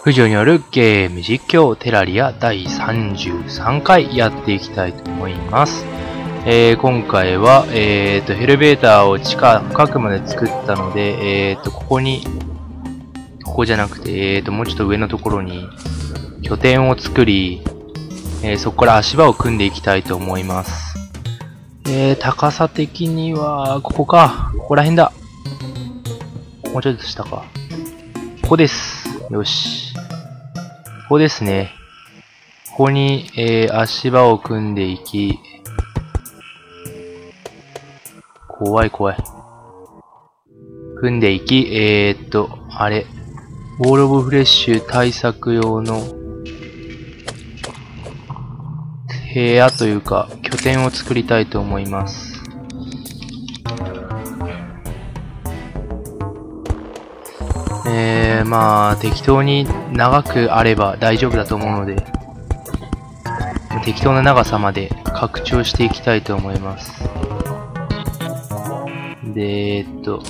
藤尾によるゲーム実況テラリア第33回やっていきたいと思います。今回は、ヘルベーターを地下深くまで作ったので、ここじゃなくて、もうちょっと上のところに拠点を作り、そこから足場を組んでいきたいと思います。高さ的には、ここか。ここら辺だ。もうちょっと下か。ここです。よし。ここですね。ここに、足場を組んでいき、怖い。組んでいき、あれ。ウォールオブフレッシュ対策用の部屋というか、拠点を作りたいと思います。まあ、適当に長くあれば大丈夫だと思うので、適当な長さまで拡張していきたいと思います。で、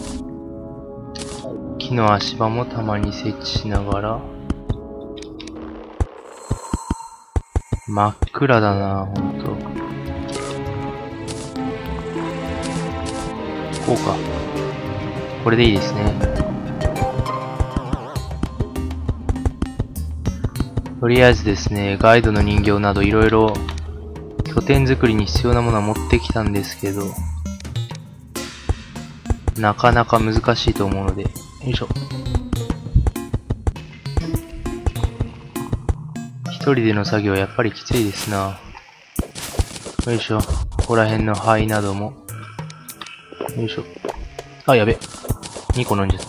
木の足場もたまに設置しながら、真っ暗だな、ほんと。こうか。これでいいですね。とりあえずですね、ガイドの人形などいろいろ拠点作りに必要なものは持ってきたんですけど、なかなか難しいと思うので、よいしょ。一人での作業はやっぱりきついですな。よいしょ。ここら辺の灰なども。よいしょ。あ、やべ。2個飲んじゃった。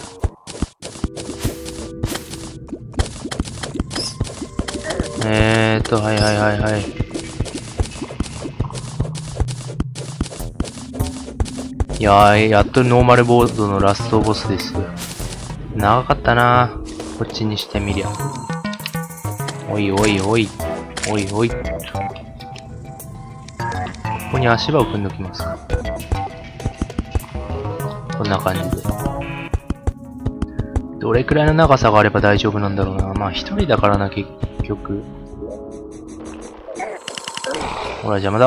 はい。いやー、やっとノーマルボードのラストボスですよ。長かったなー。こっちにしてみりゃ。おい。ここに足場を組んどきますか。こんな感じで。どれくらいの長さがあれば大丈夫なんだろうな。まあ一人だからな、結局。ほら、邪魔だ。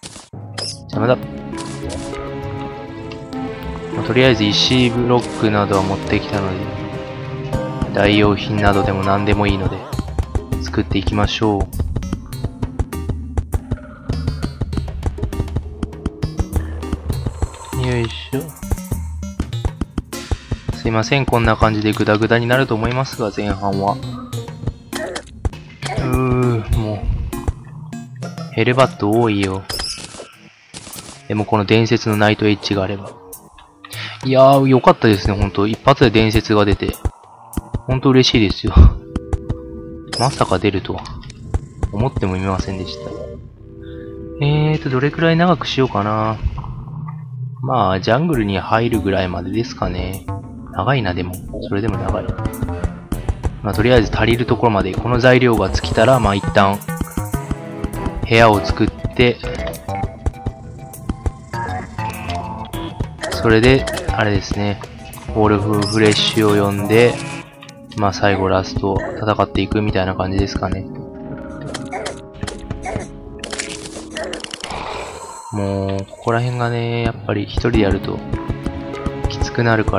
まあ、とりあえず石ブロックなどは持ってきたので、代用品などでも何でもいいので、作っていきましょう。よいしょ。すいません、こんな感じでグダグダになると思いますが、前半は。もう。ヘルバット多いよ。でもこの伝説のナイトエッジがあれば。いやー、よかったですね、ほんと。一発で伝説が出て。ほんと嬉しいですよ。まさか出るとは。思ってもみませんでした。どれくらい長くしようかな。まあ、ジャングルに入るぐらいまでですかね。長いな、でも。それでも長い。まあ、とりあえず足りるところまで、この材料が尽きたら、まあ一旦、部屋を作って、それで、あれですね、ウォールフフレッシュを呼んで、まあ最後ラスト戦っていくみたいな感じですかね。もう、ここら辺がね、やっぱり一人でやると、きつくなるから。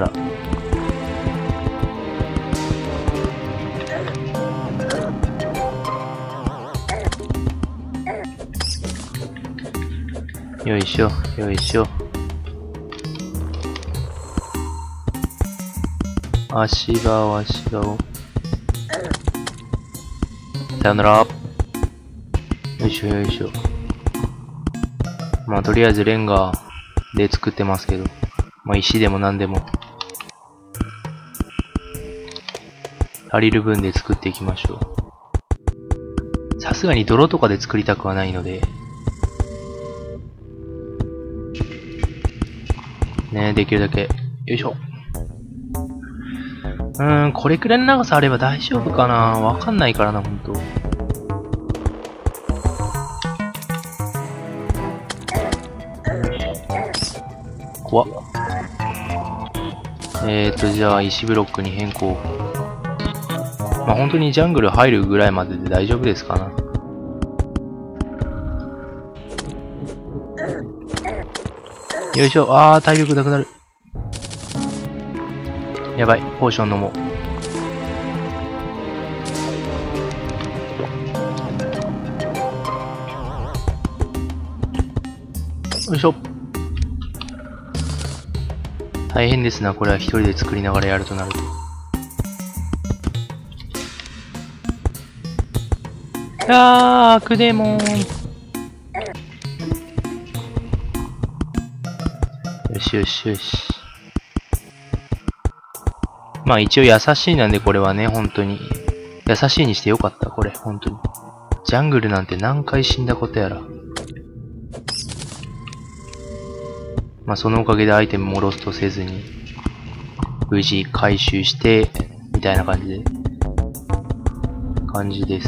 よいしょ。足場を。さよなら。よいしょ。まあとりあえずレンガで作ってますけど、まあ石でも何でも足りる分で作っていきましょう。さすがに泥とかで作りたくはないので、ね、できるだけ。よいしょ。これくらいの長さあれば大丈夫かな。わかんないからな、ほんと。怖っ。じゃあ石ブロックに変更。 まあ本当にジャングル入るぐらいまでで大丈夫ですかな。よいしょ。あー、体力なくなる。やばい。ポーション飲もう。よいしょ。大変ですな。これは一人で作りながらやるとなると。アークデモン。よしよしよし。まあ一応優しいなんでこれはね、本当に。優しいにしてよかった、これ、本当に。ジャングルなんて何回死んだことやら。まあそのおかげでアイテムもロストせずに、無事回収して、みたいな感じです。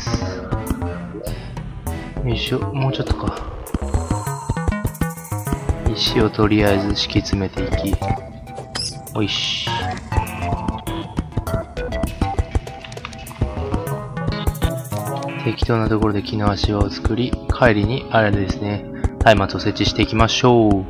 よいしょ、もうちょっとか。石をとりあえず敷き詰めていき。おいし。適当なところで木の足場を作り、帰りにあれですね、松明を設置していきましょう。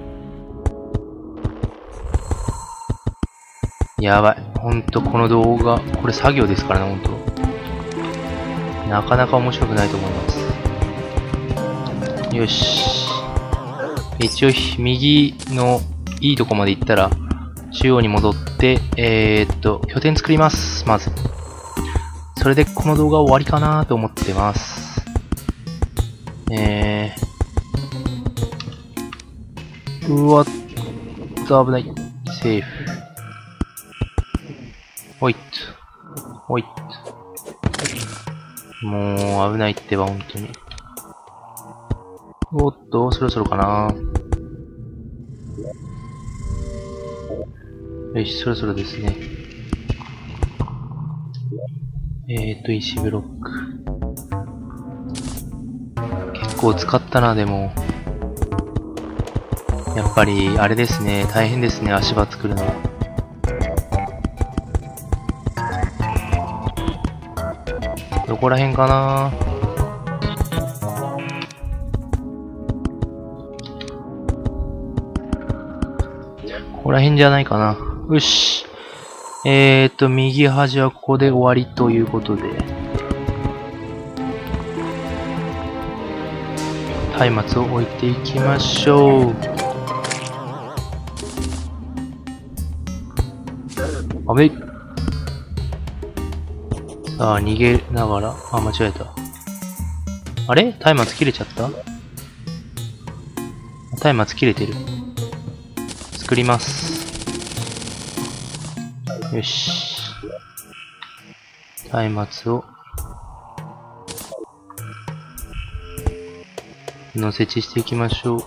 やばい。ほんとこの動画、これ作業ですからね、ほんと。なかなか面白くないと思います。よし。一応、右のいいとこまで行ったら、中央に戻って、拠点作ります、まず。それでこの動画終わりかなと思ってます。うわっと、危ない。セーフ。おいっと。おいっと。もう、危ないってば、本当に。おっと、そろそろかな。よし、そろそろですね。石ブロック。結構使ったな、でも。やっぱり、あれですね。大変ですね、足場作るの。どこら辺かな。ここら辺じゃないかな。よし。右端はここで終わりということで。松明を置いていきましょう。あべい。さあ、逃げながら。あ、間違えた。あれ？松明切れちゃった？松明切れてる。作ります。よし。松明を設置していきましょう。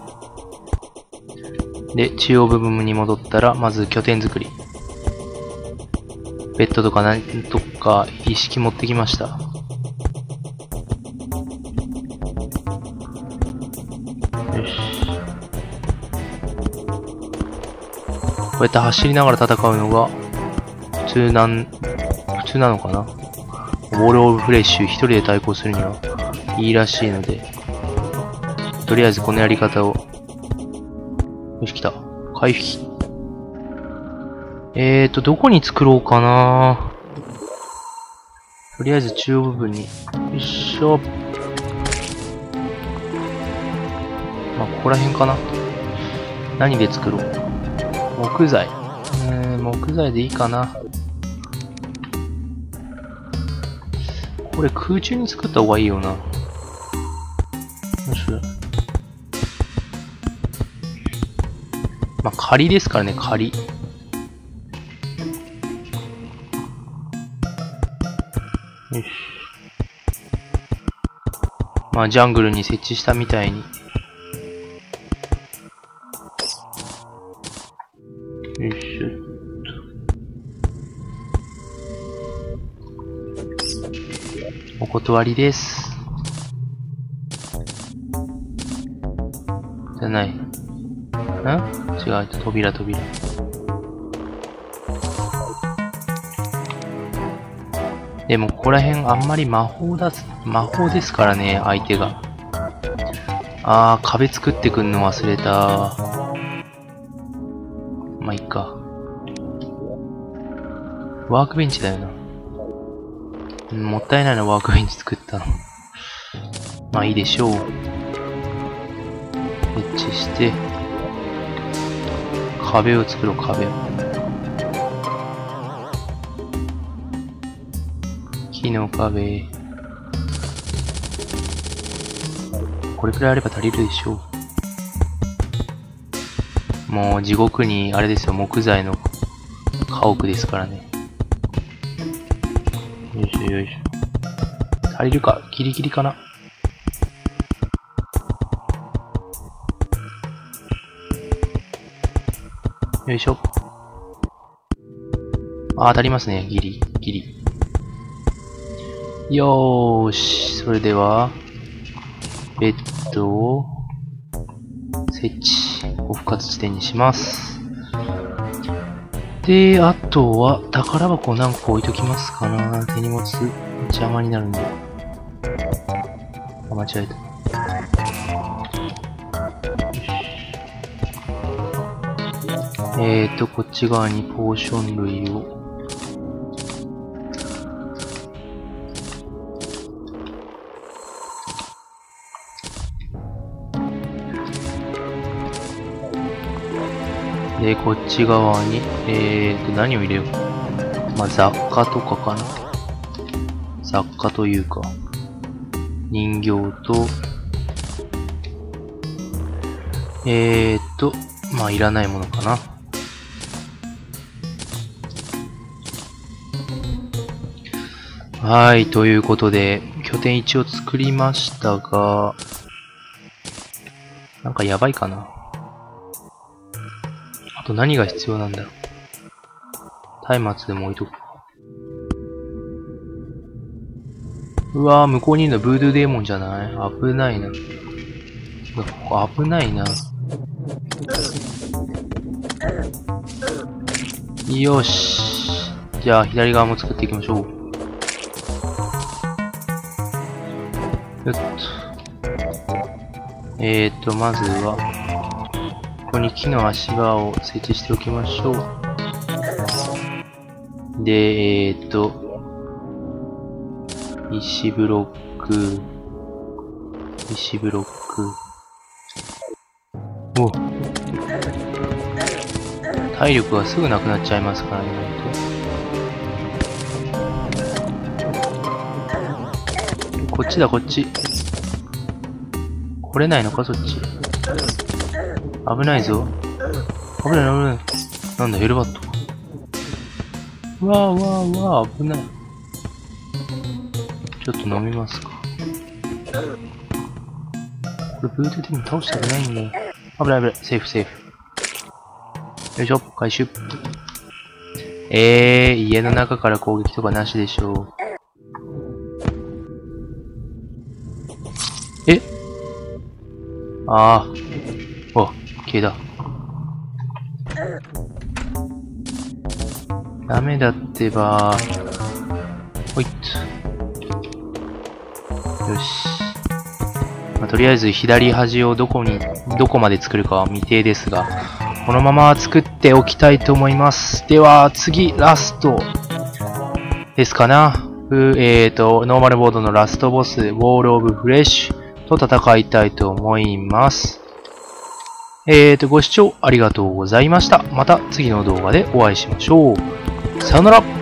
で、中央部分に戻ったら、まず拠点作り。ベッドとか何とか一式持ってきました。よし。こうやって走りながら戦うのが普通なのかな。ウォールオブフレッシュ一人で対抗するにはいいらしいので、とりあえずこのやり方を。よし、来た。回避。どこに作ろうかな。とりあえず中央部分に。よいしょ。まあ、ここら辺かな。何で作ろう。木材。木材でいいかな。これ空中に作った方がいいよな。よし。まあ、仮ですからね、仮。よし。まあ、ジャングルに設置したみたいに。よいしょっと。お断りです。じゃない。違う、扉。 でも、ここら辺あんまり魔法ですからね、相手が。あー、壁作ってくんの忘れた。まあ、いっか。ワークベンチだよな。もったいないな、ワークベンチ作ったの。まあいいでしょう。設置して、壁を作ろう、壁を。木の壁。これくらいあれば足りるでしょう。もう地獄に、あれですよ、木材の家屋ですからね。よいしょよいしょ。足りるかギリギリかな。よいしょ。あ、当たりますね。ギリ、ギリ。よーし。それでは、ベッドを設置。を不活地点にします。で、あとは、宝箱を何個置いときますかな。手荷物、邪魔になるんで。あ、間違えた。こっち側にポーション類を。で、こっち側に、何を入れよう。まあ、雑貨とかかな。雑貨というか、人形と、まあ、いらないものかな。はい、ということで、拠点一応作りましたが、なんかやばいかな。あと何が必要なんだろう。松明でも置いとく。うわぁ、向こうにいるのブードゥーデーモンじゃない？危ないな。ここ危ないな。よし。じゃあ、左側も作っていきましょう。よっと。まずは、ここに木の足場を設置しておきましょう。で、石ブロック。お、体力がすぐなくなっちゃいますからね、こっちだ、こっち。来れないのか、そっち。危ないぞ。危ない。なんだ、ヘルバット。うわー、危ない。ちょっと飲みますか。これ、ブートでも倒したくないんだよ。危ない。セーフ。よいしょ、回収。家の中から攻撃とかなしでしょう。ああ。お、消えた。ダメだってば。ほいっと。よし。まあ、とりあえず左端をどこまで作るかは未定ですが、このまま作っておきたいと思います。では、次、ラスト。ですかな。ノーマルボードのラストボス、ウォールオブフレッシュ。と戦いたいと思います。ご視聴ありがとうございました。また次の動画でお会いしましょう。さよなら。